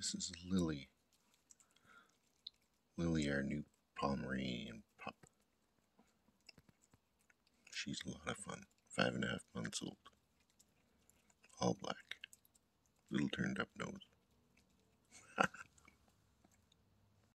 This is Lily. Lily, our new Pomeranian pup. She's a lot of fun. 5.5 months old. All black. Little turned up nose.